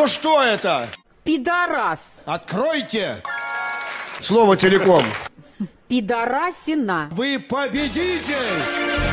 Ну что это? Пидорас. Откройте. Слово целиком. Пидорасина. Вы победитель!